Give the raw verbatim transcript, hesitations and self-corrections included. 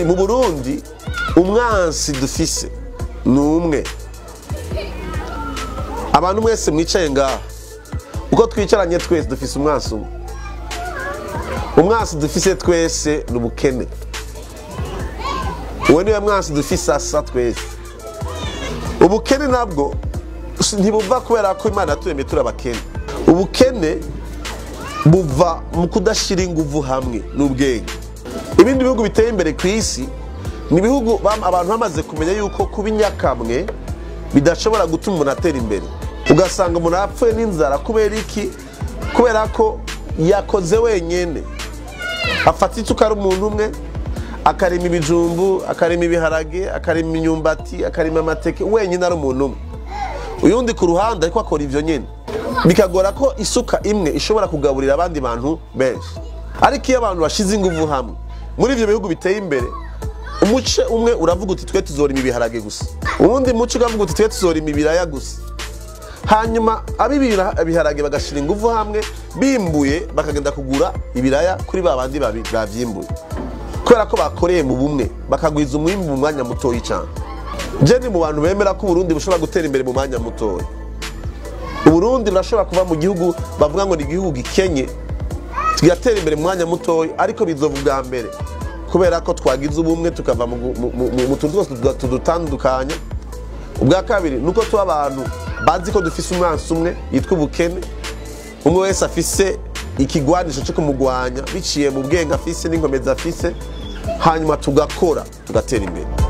mu Burundi umwansi dufise ni umwe. Abantu mwese mwicaye ngaha uko twicaranye twese dufise umwansi umwe. Umwansi dufise twese ni ubukene. Uwo niwe mwansi dufise asa twese. Ubukene nabwo ntibuva kubera ko Imana yaturemye turi abakene. Ubukene buva mu kudashira inguvu hamwe n'ubwenge. Ibindi bihugu biteye imbere ku isi ni bihugu abantu bamaze kumenya yuko kuba inyakamwe bidashobora gutuma umuntu atera imbere. Ugasanga umuntu apfuye n'inzara kubera iki? Kubera ko yakoze wenyene. Afata isuka ari umuntu umwe, akarima ibijumbu, akarima ibiharage, akarima imyumbati, akarima amateke, wenyine ari umuntu umwe. Uyundi ku ruhande ariko akora ivyo nyene. Bikagora ko isuka imwe ishobora kugaburira abandi bantu benshi. Ariko iyo abantu bashize inguvu hamwe muri ivyo bihugu biteye imbere, umuce umwe uravuga uti twe tuzorima ibiharage gusa, uwundi muce ukavuga uti twe tuzorima ibiraya gusa. Hanyuma abibira ibiharage bagashira inguvu hamwe, bimbuye bakagenda kugura ibiraya kuri babandi bavyimbuye, kubera ko bakoreye mu bumwe bakagwiza umwimbu mu mwanya mutoyi cyane. Je ni mu bantu bemera ko Burundi bushobora gutera imbere mu mwanya mutoyi. Burundi burashobora kuva mu gihugu bavuga ngo ni igihugu gikenye tugatera imbere mu mwanya mutoyi, ariko bizovuga mbere kubera ko twagize ubumwe tukava mu tuntu twose tudutandukanya. Ubwa kabiri nuko tuba abantu bazi ko dufise umwansi umwe yitwa ubukene, umwe wese afise ikigwanisho cyo kumugwanya biciye mu bwenge afise n'inkomezi afise, hanyuma tugakora tugatera imbere.